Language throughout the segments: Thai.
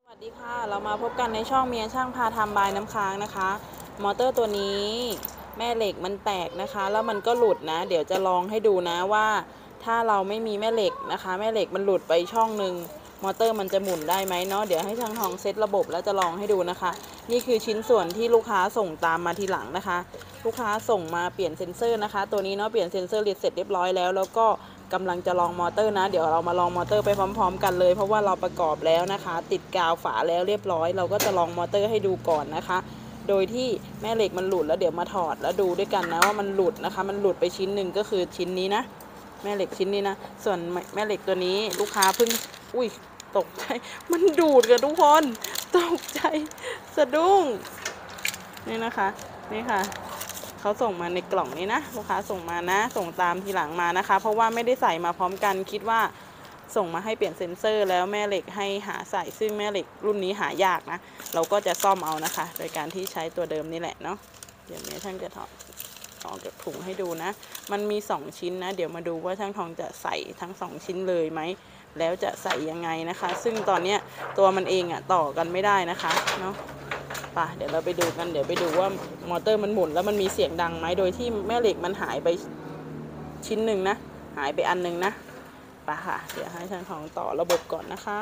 สวัสดีค่ะเรามาพบกันในช่องเมียช่างพาทำบายน้ำค้างนะคะมอเตอร์ตัวนี้แม่เหล็กมันแตกนะคะแล้วมันก็หลุดนะเดี๋ยวจะลองให้ดูนะว่าถ้าเราไม่มีแม่เหล็กนะคะแม่เหล็กมันหลุดไปช่องหนึ่งมอเตอร์มันจะหมุนได้ไหมเนาะเดี๋ยวให้ช่างทองเซตระบบแล้วจะลองให้ดูนะคะนี่คือชิ้นส่วนที่ลูกค้าส่งตามมาทีหลังนะคะลูกค้าส่งมาเปลี่ยนเซ็นเซอร์นะคะตัวนี้เนาะเปลี่ยนเซ็นเซอร์เสร็จเรียบร้อยแล้วก็กำลังจะลองมอเตอร์นะเดี๋ยวเรามาลองมอเตอร์ไปพร้อมๆกันเลยเพราะว่าเราประกอบแล้วนะคะติดกาวฝาแล้วเรียบร้อยเราก็จะลองมอเตอร์ให้ดูก่อนนะคะโดยที่แม่เหล็กมันหลุดแล้วเดี๋ยวมาถอดแล้วดูด้วยกันนะว่ามันหลุดนะคะมันหลุดไปชิ้นหนึ่งก็คือชิ้นนี้นะแม่เหล็กชิ้นนี้นะส่วนแม่เหล็กตัวนี้ลูกค้าเพิ่งอุ้ยตกใจมันดูดกันทุกคนตกใจสะดุ้งนี่นะคะนี่ค่ะเขาส่งมาในกล่องนี้นะลูกค้าส่งมานะส่งตามทีหลังมานะคะเพราะว่าไม่ได้ใส่มาพร้อมกันคิดว่าส่งมาให้เปลี่ยนเซ็นเซอร์แล้วแม่เหล็กให้หาใส่ซึ่งแม่เหล็กรุ่นนี้หายากนะเราก็จะซ่อมเอานะคะโดยการที่ใช้ตัวเดิมนี่แหละเนาะเดี๋ยวแม่ช่างจะถอดออกจากถุงให้ดูนะมันมี2ชิ้นนะเดี๋ยวมาดูว่าช่างทองจะใส่ทั้ง2ชิ้นเลยไหมแล้วจะใส่ยังไงนะคะซึ่งตอนนี้ตัวมันเองต่อกันไม่ได้นะคะเนาะเดี๋ยวเราไปดูกันเดี๋ยวไปดูว่ามอเตอร์มันหมุนแล้วมันมีเสียงดังไหมโดยที่แม่เหล็กมันหายไปชิ้นหนึ่งนะหายไปอันหนึ่งนะค่ะเดี๋ยวให้ช่างทองต่อระบบก่อนนะคะ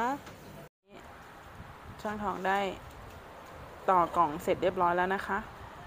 ช่างทองได้ต่อกล่องเสร็จเรียบร้อยแล้วนะคะ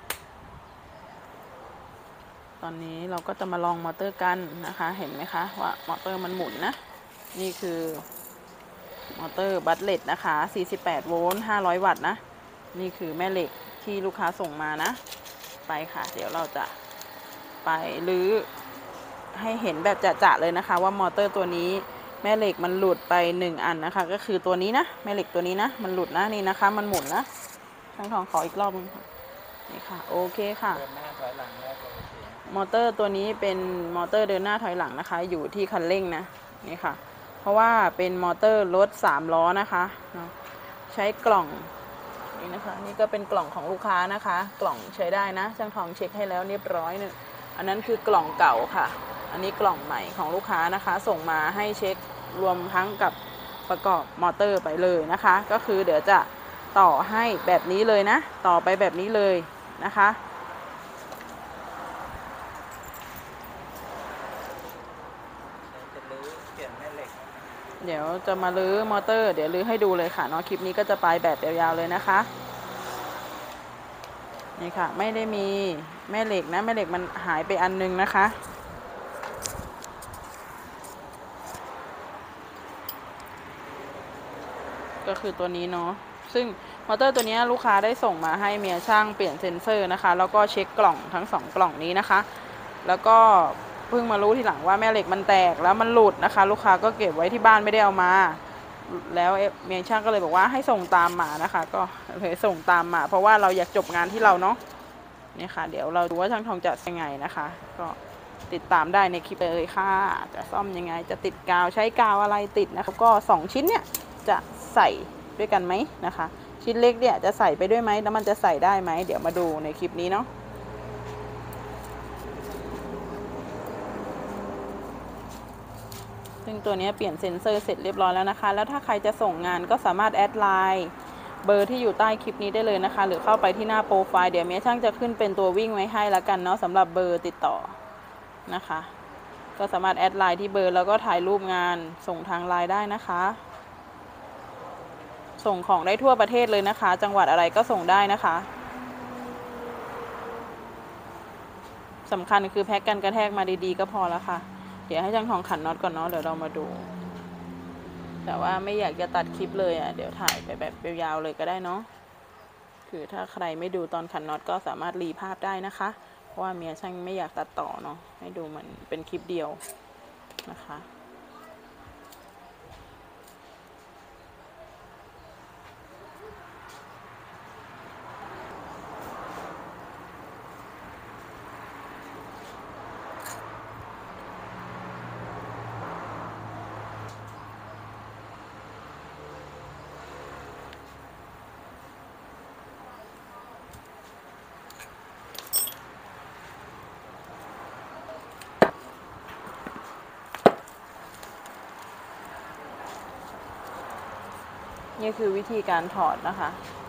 ตอนนี้เราก็จะมาลองมอเตอร์กันนะคะเห็นไหมคะว่ามอเตอร์มันหมุนนะนี่คือมอเตอร์บัตเลตนะคะ48โวลต์500วัตต์นะนี่คือแม่เหล็กที่ลูกค้าส่งมานะไปค่ะเดี๋ยวเราจะไปรื้อให้เห็นแบบจะๆเลยนะคะว่ามอเตอร์ตัวนี้แม่เหล็กมันหลุดไป1อันนะคะก็คือตัวนี้นะแม่เหล็กตัวนี้นะมันหลุดนะนี่นะคะมันหมุนนะช่างทองขออีกรอบนึงค่ะนี่ค่ะโอเคค่ะมอเตอร์ตัวนี้เป็นมอเตอร์เดินหน้าถอยหลังนะคะอยู่ที่คันเร่งนะนี่ค่ะเพราะว่าเป็นมอเตอร์รถ3ล้อนะคะใช้กล่องนี่นะคะนี่ก็เป็นกล่องของลูกค้านะคะกล่องใช้ได้นะช่างทองเช็คให้แล้วเรียบร้อยเนี่ยอันนั้นคือกล่องเก่าค่ะอันนี้กล่องใหม่ของลูกค้านะคะส่งมาให้เช็ครวมทั้งกับประกอบมอเตอร์ไปเลยนะคะก็คือเดี๋ยวจะต่อให้แบบนี้เลยนะต่อไปแบบนี้เลยนะคะเดี๋ยวจะมาลื้อมอเตอร์เดี๋ยวลื้อให้ดูเลยค่ะเนาะคลิปนี้ก็จะไปแบบยาวๆเลยนะคะนี่ค่ะไม่ได้มีแม่เหล็กนะแม่เหล็กมันหายไปอันนึงนะคะก็คือตัวนี้เนาะซึ่งมอเตอร์ตัวนี้ลูกค้าได้ส่งมาให้เมียช่างเปลี่ยนเซ็นเซอร์นะคะแล้วก็เช็คกล่องทั้ง2กล่องนี้นะคะแล้วก็เพิ่งมารู้ทีหลังว่าแม่เหล็กมันแตกแล้วมันหลุดนะคะลูกค้าก็เก็บไว้ที่บ้านไม่ได้เอามาแล้วเมียช่างก็เลยบอกว่าให้ส่งตามมานะคะก็เลยส่งตามมาเพราะว่าเราอยากจบงานที่เราเนาะนี่ค่ะเดี๋ยวเราดูว่าช่างทองจะยังไงนะคะก็ติดตามได้ในคลิปเลยค่ะจะซ่อมยังไงจะติดกาวใช้กาวอะไรติดนะคะก็2ชิ้นเนี่ยจะใส่ด้วยกันไหมนะคะชิ้นเล็กเนี่ยจะใส่ไปด้วยไหมแล้วมันจะใส่ได้ไหมเดี๋ยวมาดูในคลิปนี้เนาะซึ่งตัวนี้เปลี่ยนเซ็นเซอร์เสร็จเรียบร้อยแล้วนะคะแล้วถ้าใครจะส่งงานก็สามารถแอดไลน์เบอร์ที่อยู่ใต้คลิปนี้ได้เลยนะคะหรือเข้าไปที่หน้าโปรไฟล์เดี๋ยวเมียช่างจะขึ้นเป็นตัววิ่งไว้ให้แล้วกันเนาะสำหรับเบอร์ติดต่อนะคะก็สามารถแอดไลน์ที่เบอร์แล้วก็ถ่ายรูปงานส่งทางไลน์ได้นะคะส่งของได้ทั่วประเทศเลยนะคะจังหวัดอะไรก็ส่งได้นะคะสำคัญคือแพ็กกันกระแทกมาดีๆก็พอแล้วค่ะเดี๋ยวให้ช่างทองขันน็อตก่อนเนาะเดี๋ยวเรามาดูแต่ว่าไม่อยากจะตัดคลิปเลยเดี๋ยวถ่ายไปแบบยาวๆเลยก็ได้เนาะคือถ้าใครไม่ดูตอนขันน็อตก็สามารถรีภาพได้นะคะเพราะว่าเมียช่างไม่อยากตัดต่อเนาะให้ดูมันเป็นคลิปเดียวนะคะนี่คือวิธีการถอดนะคะ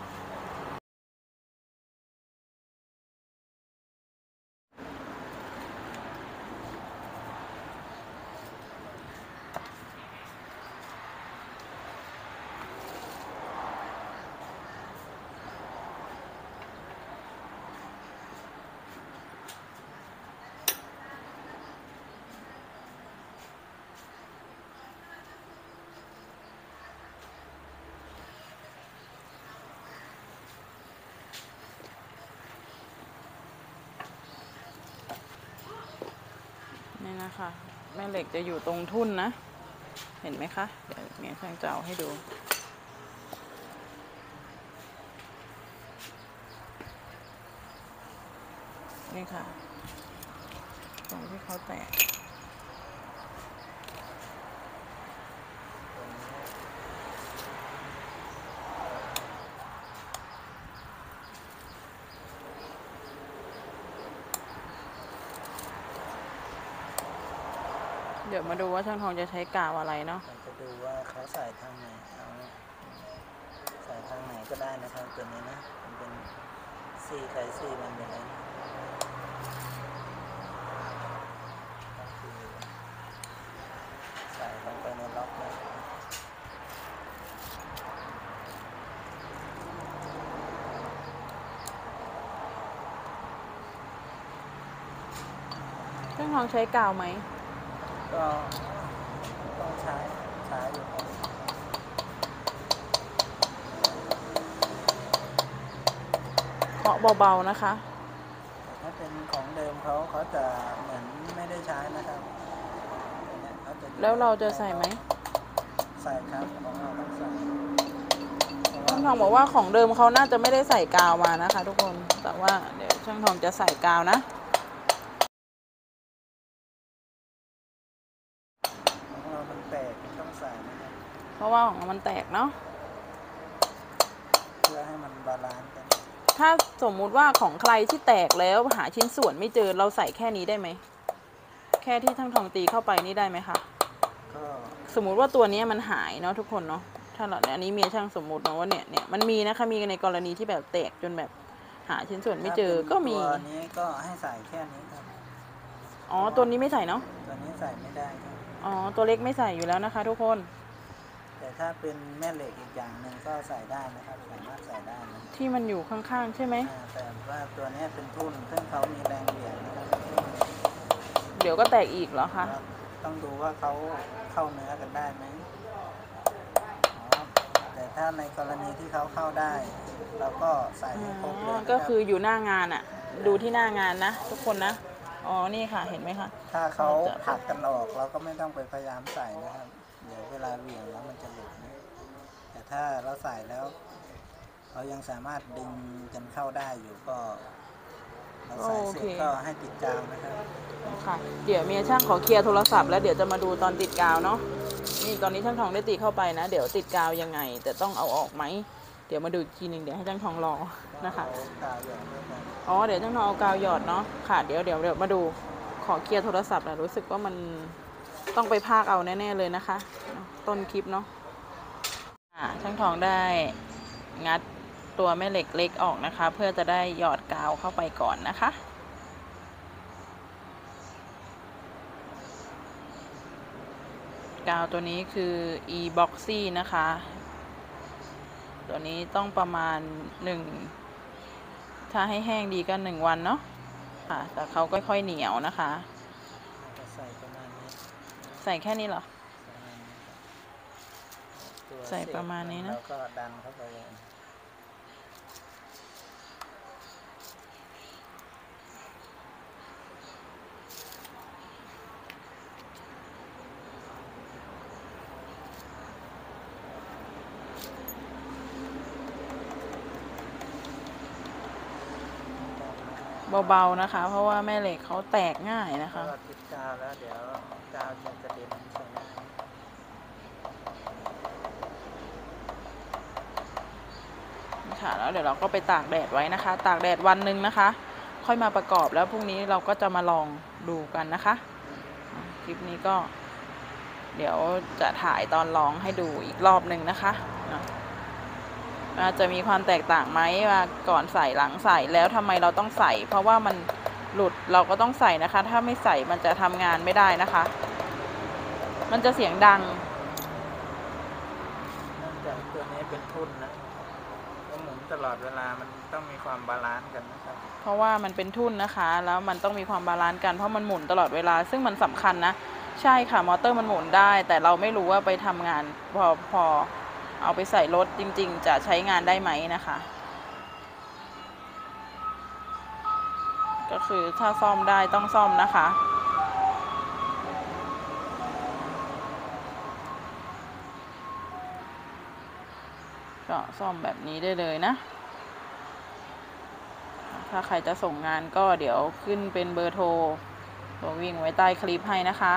นี่นะคะแม่เหล็กจะอยู่ตรงทุ่นนะ เห็นไหมคะ เดี๋ยวเมียช่างจะเอาให้ดูนี่ค่ะตรงที่เขาแตกเดี๋ยวมาดูว่าช่างทองจะใช้กาวอะไรเนาะจะดูว่าเขาใส่ทางไหนเอาใส่ทางไหนก็ได้นะครับตัวนี้นะมันเป็นซีไขซีมันอยู่แล้วก็คือใส่ลงไปในล็อกเลยช่างทองใช้กาวไหมก็ต้องใช้อยู่ครับเคาะเบาๆนะคะถ้าเป็นของเดิมเขาจะเหมือนไม่ได้ใช้นะครับแล้วเราจะใส่ไหมใส่ครับของเราต้องใส่ช่างทองบอกว่าของเดิมเขาน่าจะไม่ได้ใส่กาวมานะคะทุกคนแต่ว่าเดี๋ยวช่างทองจะใส่กาวนะของเรามันแตกต้องใส่นะครับเพราะว่าของมันแตกเนาะเพื่อให้มันบาลานซ์กันถ้าสมมุติว่าของใครที่แตกแล้วหาชิ้นส่วนไม่เจอเราใส่แค่นี้ได้ไหมแค่ที่ช่างทองตีเข้าไปนี่ได้ไหมคะก็สมมุติว่าตัวนี้มันหายเนาะทุกคนเนาะถ้าเราอันนี้เมียช่างสมมุติเนาะว่าเนี่ยมันมีนะคะมีในกรณีที่แบบแตกจนแบบหาชิ้นส่วนไม่เจอก็มีตัวนี้ก็ให้ใส่แค่นี้ครับอ๋อตัวนี้ไม่ใส่เนาะตัวนี้ใส่ไม่ได้ครับอ๋อตัวเล็กไม่ใส่อยู่แล้วนะคะทุกคนแต่ถ้าเป็นแม่เหล็กอีกอย่างหนึ่งก็ใส่ได้นะครับสามารถใส่ได้นะที่มันอยู่ข้างๆใช่ไหมแต่ว่าตัวนี้เป็นทุ่นซึ่งเขามีแรงเหวี่ยงนะครับเดี๋ยวก็แตกอีกเหรอคะต้องดูว่าเขาเข้าเนื้อกันได้ไหมแต่ถ้าในกรณีที่เขาเข้าได้เราก็ใส่ให้ครบเลยก็คืออยู่หน้างานอะดูที่หน้างานนะทุกคนนะอ๋อนี่ค่ะเห็นไหมคะถ้าเขาผักกันออกเราก็ไม่ต้องไปพยายามใส่นะครับเดี๋ยวเวลาเหวี่ยงแล้วมันจะหลุดนะแต่ถ้าเราใส่แล้วเรายังสามารถดึงกันเข้าได้อยู่ก็เราใส่เสร็จก็ให้ติดกาวนะครับค่ะเดี๋ยวเมียช่างขอเคลียร์โทรศัพท์แล้วเดี๋ยวจะมาดูตอนติดกาวเนาะนี่ตอนนี้ช่างทองได้ตีเข้าไปนะเดี๋ยวติดกาวยังไงแต่ต้องเอาออกไหมเดี๋ยวมาดูอีกทีหนึ่งเดี๋ยวให้ช่างทองรอนะคะอ๋อเดี๋ยวช่างทองเอากาวหยอดเนาะค่ะเดี๋ยวมาดูขอเคลียร์โทรศัพท์นะรู้สึกว่ามันต้องไปพากเอาแน่ๆเลยนะคะต้นคลิปเนาะช่างทองได้งัดตัวแม่เหล็กเล็กออกนะคะเพื่อจะได้หยอดกาวเข้าไปก่อนนะคะกาวตัวนี้คือ e-boxy นะคะตัวนี้ต้องประมาณถ้าให้แห้งดีก็1 วันเนาะค่ะแต่เขาก็ค่อยเหนียวนะคะใส่ประมาณนี้ใส่แค่นี้เหรอใส่ประมาณนี้นะแล้วก็ดันเข้าไปเบาๆนะคะเพราะว่าแม่เหล็กเขาแตกง่ายนะคะติดกาวแล้วเดี๋ยวกาวจะกระเด็นใส่หน้าค่ะแล้วเดี๋ยวเราก็ไปตากแดดไว้นะคะตากแดดวันหนึ่งนะคะค่อยมาประกอบแล้วพรุ่งนี้เราก็จะมาลองดูกันนะคะคลิปนี้ก็เดี๋ยวจะถ่ายตอนลองให้ดูอีกรอบหนึ่งนะคะจะมีความแตกต่างไหมว่าก่อนใส่หลังใส่แล้วทำไมเราต้องใส่ เพราะว่ามันหลุดเราก็ต้องใส่นะคะ ถ้าไม่ใส่มันจะทำงานไม่ได้นะคะ มันจะเสียงดังเนื่องจากตัวนี้เป็นทุ่นนะก็หมุนตลอดเวลามันต้องมีความบาลานซ์กันนะครับเพราะว่ามันเป็นทุ่นนะคะ แล้วมันต้องมีความบาลานซ์กันเพราะมันหมุนตลอดเวลาซึ่งมันสำคัญนะใช่ค่ะมอเตอร์มันหมุนได้ แต่เราไม่รู้ว่าไปทำงานพอเอาไปใส่รถจริงๆจะใช้งานได้ไหมนะคะ ก็คือถ้าซ่อมได้ต้องซ่อมนะคะก็ซ่อมแบบนี้ได้เลยนะถ้าใครจะส่งงานก็เดี๋ยวขึ้นเป็นเบอร์โทรตัววิ่งไว้ใต้คลิปให้นะคะ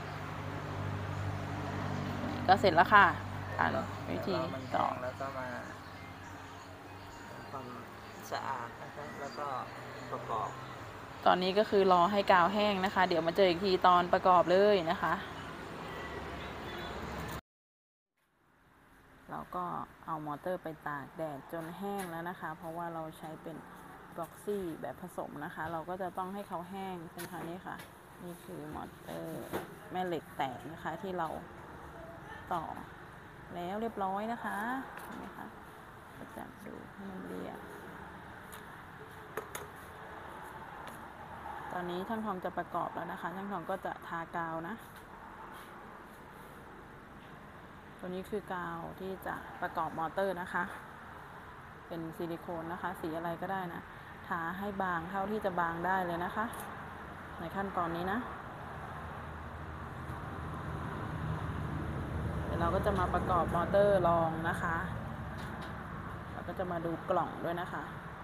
ก็เสร็จแล้วค่ะอ่านวิธีต่อแล้วก็มาทำความสะอาดนะครับแล้วก็ประกอบตอนนี้ก็คือรอให้กาวแห้งนะคะเดี๋ยวมาเจออีกทีตอนประกอบเลยนะคะเราก็เอามอเตอร์ไปตากแดดจนแห้งแล้วนะคะเพราะว่าเราใช้เป็นบล็อกซี่แบบผสมนะคะเราก็จะต้องให้เขาแห้งเช่นนี้ค่ะนี่คือมอเตอร์แม่เหล็กแตกนะคะที่เราต่อแล้วเรียบร้อยนะคะเห็นไหมคะก็จับดูให้มันเรียบตอนนี้ช่างทองจะประกอบแล้วนะคะช่างทองก็จะทากาวนะตัวนี้คือกาวที่จะประกอบมอเตอร์นะคะเป็นซิลิโคนนะคะสีอะไรก็ได้นะทาให้บางเท่าที่จะบางได้เลยนะคะในขั้นตอนนี้นะเดี๋ยวเราก็จะมาประกอบมอเตอร์รองนะคะเราก็จะมาดูกล่องด้วยนะคะ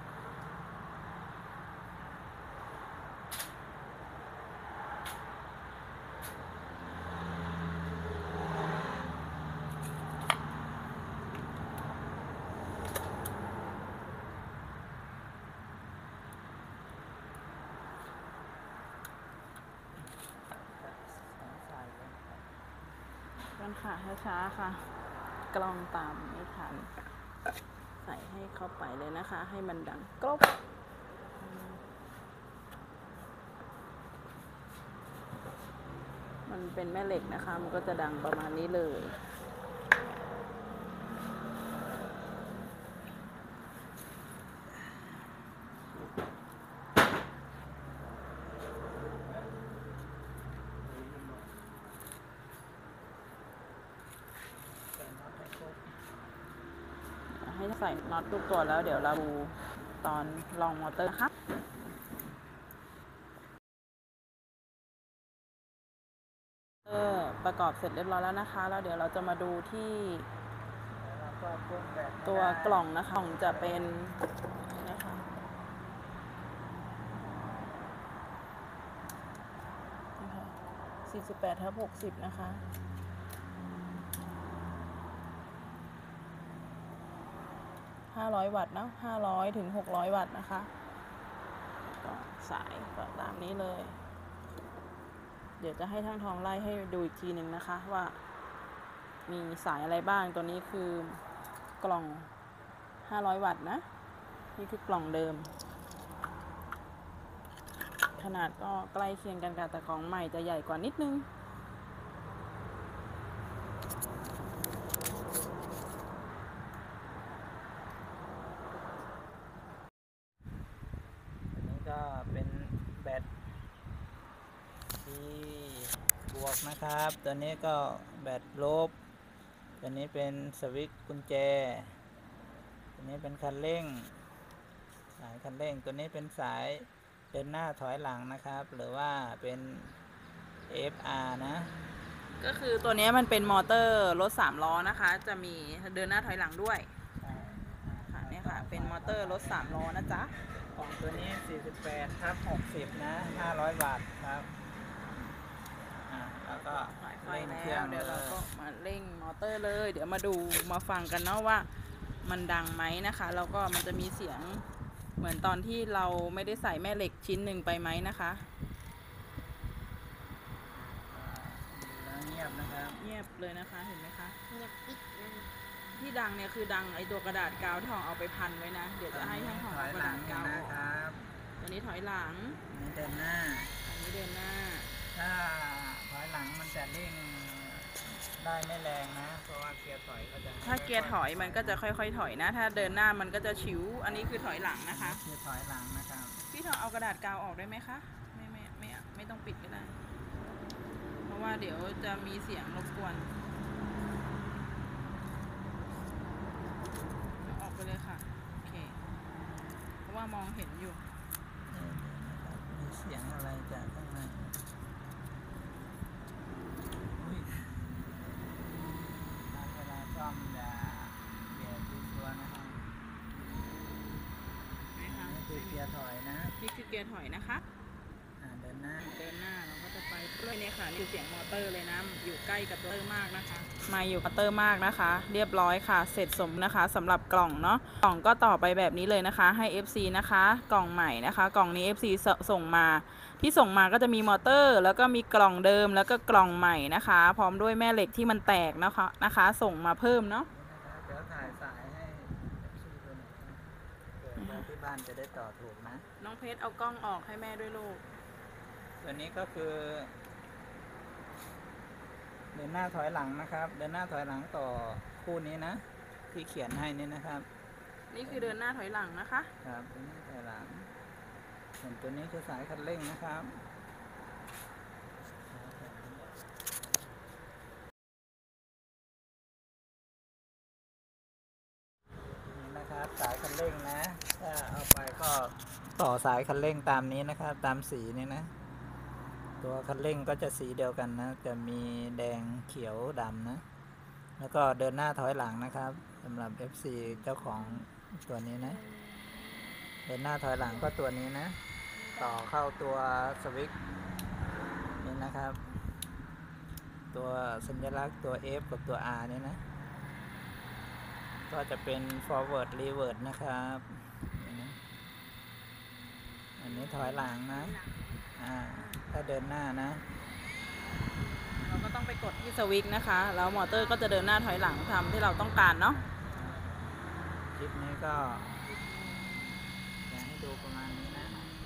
กันค่ะช้าๆค่ะกล้องตามไม่ทันใส่ให้เข้าไปเลยนะคะให้มันดังกรอบมันเป็นแม่เหล็กนะคะมันก็จะดังประมาณนี้เลยให้ใส่น็อตทุกตัวแล้วเดี๋ยวเราดูตอนลองมอเตอร์นะคะประกอบเสร็จเรียบร้อยแล้วนะคะแล้วเดี๋ยวเราจะมาดูที่ตัวกล่องนะคะกล่องจะเป็นนะคะ48/60นะคะ500 วัตต์นะ500 ถึง 600 วัตต์นะคะก็สายก็ตามนี้เลยเดี๋ยวจะให้ช่างทองไล่ให้ดูอีกทีหนึ่งนะคะว่ามีสายอะไรบ้างตัวนี้คือกล่อง500 วัตต์นะนี่คือกล่องเดิมขนาดก็ใกล้เคียงกันกับแต่กล่องใหม่จะใหญ่กว่านิดนึงก็เป็นแบตที่บวกนะครับตัวนี้ก็แบตลบตัวนี้เป็นสวิตช์กุญแจตัวนี้เป็นคันเร่งสายคันเร่งตัวนี้เป็นสายเดินหน้าถอยหลังนะครับหรือว่าเป็น FR นะก็คือตัวนี้มันเป็นมอเตอร์รถ3 ล้อนะคะจะมีเดินหน้าถอยหลังด้วยค่ะนี่ค่ะเป็นมอเตอร์รถ3 ล้อนะจ๊ะของตัวนี้ 48/60 นะ 500 วัตต์ครับแล้วก็เร่งเครื่องเดี๋ยวเราก็มาเร่งมอเตอร์เลยเดี๋ยวมาดูมาฟังกันเนาะว่ามันดังไหมนะคะแล้วก็มันจะมีเสียงเหมือนตอนที่เราไม่ได้ใส่แม่เหล็กชิ้นหนึ่งไปไหมนะคะเงียบนะครับเงียบเลยนะคะเห็นไหมคะเงียบปิดนะที่ดังเนี่ยคือดังไอตัวกระดาษกาวที่ทองเอาไปพันไว้นะเดี๋ยวจะให้ช่างทองถเอาอยกหระลัดาง ษกาวอนะอกครับตัวนี้ถอยหลังนี่เดินหน้าอันนี้เดินหน้าถ้าถอยหลังมันจะเร่งได้ไม่แรงนะเพราะว่าเกียร์ถอยก็จะถ้าเกียร์ถอยมันก็จะค่อยๆถอยนะ ถ้าเดินหน้ามันก็จะฉิวอันนี้คือถอยหลังนะคะคือถอยหลังนะครับพี่ทองเอากระดาษกาวออกได้ไหมคะไม่ต้องปิดก็ได้เพราะว่าเดี๋ยวจะมีเสียงรบกวนเอาออกไปเลยค่ะโอเคเพราะว่ามองเห็นอยู่มีเสียงอะไรจากข้างในอุ๊ยเวลาซ่อมอย่าเบียดตัวนะครับนะคะนี่คือเกียร์ถอยนะนี่คือเกียร์ถอยนะคะเดินหน้าเดินหน้าเราก็จะไปเรื่อยเนี่ยค่ะนี่คือเสียงมอเตอร์เลยนะอยู่ใกล้กับมอเตอร์มากนะคะมาอยู่กับมอเตอร์มากนะคะ เรียบร้อยค่ะเสร็จสมนะคะสำหรับกล่องเนาะกล่องก็ต่อไปแบบนี้เลยนะคะให้ FC นะคะกล่องใหม่นะคะกล่องนี้ FC ส่งมาที่ส่งมาก็จะมีมอเตอร์แล้วก็มีกล่องเดิมแล้วก็กล่องใหม่นะคะ พร้อมด้วยแม่เหล็กที่มันแตกนะคะส่งมาเพิ่มเนาะเดี๋ยวถ่ายสายให้ FC ดูหน่อยนะเกิดมาที่บ้านจะได้ต่อถูกนะน้องเพชรเอากล้องออกให้แม่ด้วยลูกตัวนี้ก็คือเดินหน้าถอยหลังนะครับ เดินหน้าถอยหลังต่อคู่นี้นะที่เขียนให้นี่นะครับนี่คือเดินหน้าถอยหลังนะคะครับเดินหน้าถอยหลังส่วนตัวนี้คือสายคันเร่งนะครับนี่นะครับสายคันเร่งนะถ้าเอาไปก็ต่อสายคันเร่งตามนี้นะครับ ตามสีนี่นะตัวคันเร่งก็จะสีเดียวกันนะจะมีแดงเขียวดำนะแล้วก็เดินหน้าถอยหลังนะครับสำหรับ FC เจ้าของตัวนี้นะเดินหน้าถอยหลังก็ตัวนี้นะต่อเข้าตัวสวิตช์นี่นะครับตัวสัญลักษณ์ตัว F กับตัว R นี่นะก็จะเป็น forward reverse นะครับนี่นะอันนี้ถอยหลังนะถ้าเดินหน้านะเราก็ต้องไปกดที่สวิตช์นะคะแล้วมอเตอร์ก็จะเดินหน้าถอยหลังทำที่เราต้องการเนาะคลิปนี้ก็อยากให้ดูประมาณนี้นะ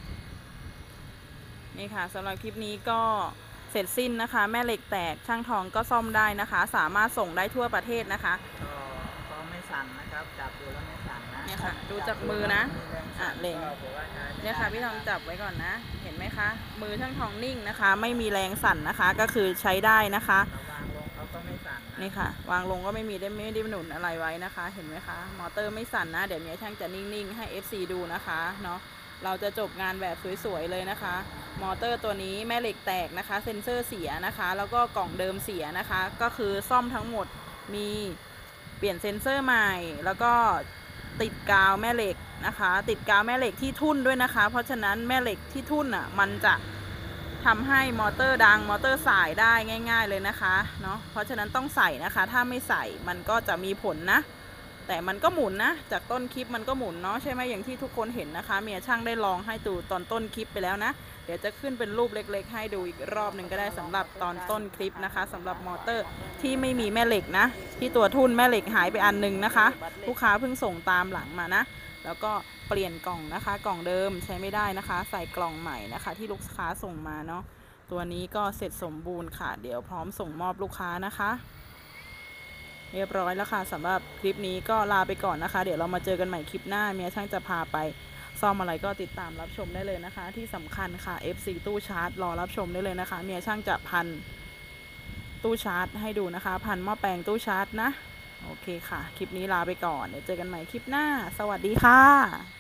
นี่ค่ะสำหรับคลิปนี้ก็เสร็จสิ้นนะคะ แม่เหล็กแตกช่างทองก็ซ่อมได้นะคะ สามารถส่งได้ทั่วประเทศนะคะก็ไม่สั่นนะครับจับดูแล้วไม่สั่นนะเนี่ยค่ะดูจากมือนะเล็งก็บอกว่าใช้ไม่ได้เนี่ยค่ะพี่ทองจับไว้ก่อนนะ เห็นไหมคะ มือช่างทองนิ่งนะคะ ไม่มีแรงสั่นนะคะ ก็คือใช้ได้นะคะเราวางลงเขาก็ไม่สั่นนะนี่ค่ะ วางลงก็ไม่ได้หนุนอะไรไว้นะคะ เห็นไหมคะมอเตอร์ไม่สั่นนะเดี๋ยวเมียช่างจะนิ่งๆให้ FC ดูนะคะเนาะเราจะจบงานแบบสวยๆเลยนะคะ มอเตอร์ตัวนี้แม่เหล็กแตกนะคะเซ็นเซอร์เสียนะคะแล้วก็กล่องเดิมเสียนะคะก็คือซ่อมทั้งหมดมีเปลี่ยนเซ็นเซอร์ใหม่แล้วก็ติดกาวแม่เหล็กนะคะติดกาวแม่เหล็กที่ทุ่นด้วยนะคะเพราะฉะนั้นแม่เหล็กที่ทุ่นอ่ะมันจะทำให้มอเตอร์ดังมอเตอร์สายได้ง่ายๆเลยนะคะเนาะเพราะฉะนั้นต้องใส่นะคะถ้าไม่ใส่มันก็จะมีผลนะแต่มันก็หมุนนะจากต้นคลิปมันก็หมุนเนาะใช่ไหมอย่างที่ทุกคนเห็นนะคะเมียช่างได้ลองให้ดูตอนต้นคลิปไปแล้วนะเดี๋ยวจะขึ้นเป็นรูปเล็กๆให้ดูอีกรอบหนึ่งก็ได้สำหรับตอนต้นคลิปนะคะสำหรับมอเตอร์ที่ไม่มีแม่เหล็กนะที่ตัวทุ่นแม่เหล็กหายไปอันนึงนะคะลูกค้าเพิ่งส่งตามหลังมานะแล้วก็เปลี่ยนกล่องนะคะกล่องเดิมใช้ไม่ได้นะคะใส่กล่องใหม่นะคะที่ลูกค้าส่งมาเนาะตัวนี้ก็เสร็จสมบูรณ์ค่ะเดี๋ยวพร้อมส่งมอบลูกค้านะคะเรียบร้อยแล้วค่ะสำหรับคลิปนี้ก็ลาไปก่อนนะคะเดี๋ยวเรามาเจอกันใหม่คลิปหน้าเมียช่างจะพาไปซ่อมอะไรก็ติดตามรับชมได้เลยนะคะที่สำคัญค่ะ FC ตู้ชาร์จรอรับชมได้เลยนะคะเมียช่างจะพันตู้ชาร์จให้ดูนะคะพันหม้อแปลงตู้ชาร์จนะโอเคค่ะคลิปนี้ลาไปก่อนเดี๋ยวเจอกันใหม่คลิปหน้าสวัสดีค่ะ